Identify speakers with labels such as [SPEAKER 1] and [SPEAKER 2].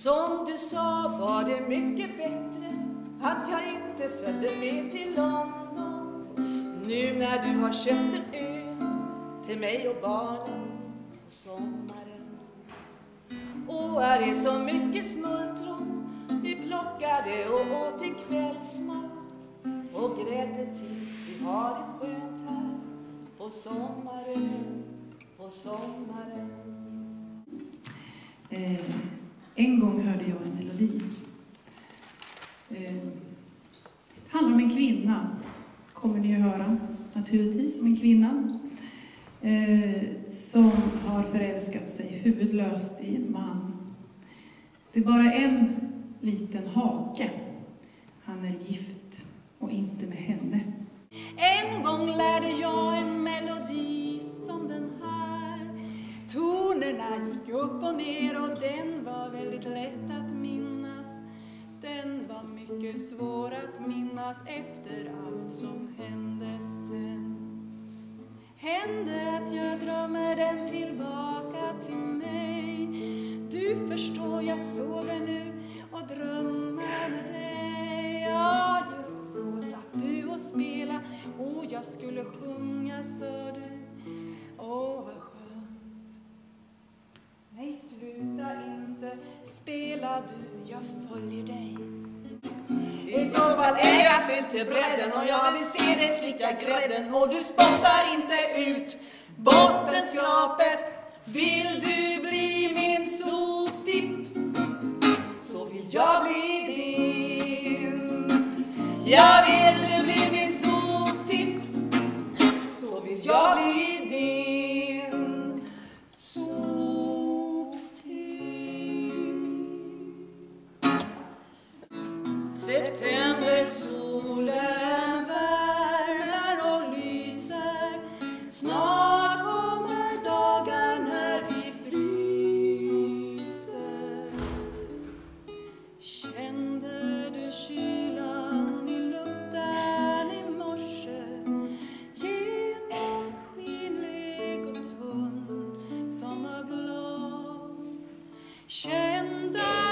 [SPEAKER 1] Som du sa var det mycket bättre att jag inte följde med till London. Nu när du har köpt en ö till mig och barnen på sommaren. Och är det så mycket smultron vi plockade och åt till kvällsmat. Och grädde till, vi har det skönt här på sommaren, på sommaren.
[SPEAKER 2] En gång hörde jag en melodi. Det handlar om en kvinna. Kommer ni att höra naturligtvis om en kvinna. Som har förälskat sig huvudlöst i en man. Det är bara en liten hake. Han är gift och inte med henne.
[SPEAKER 3] En gång lärde jag en melodi som den här. Tonerna gick upp och ner och den var väldigt lätt att minnas. Den var mycket svår att minnas efter allt som hände sen. Händer att jag drömmer den tillbaka till mig. Du förstår, jag sover nu och drömmer med dig. Ja, just så satt du och spela och jag skulle sjunga, sa du. Åh, vad skönt. Nej, sluta inte, spela du, jag följer dig.
[SPEAKER 1] I så fall är jag fyllt till bredden och jag vill se dig slicka grädden. Och du spottar inte ut bottenskrapet. Vill du bli min soptipp så vill jag bli din. Jag vill du bli min soptipp så vill jag bli din Septembersolen värmer och lyser. Snart kommer dagar när vi fryser.
[SPEAKER 3] Kände du kylan i luften i morse? Genomskinlig och tunn som av glas. Kände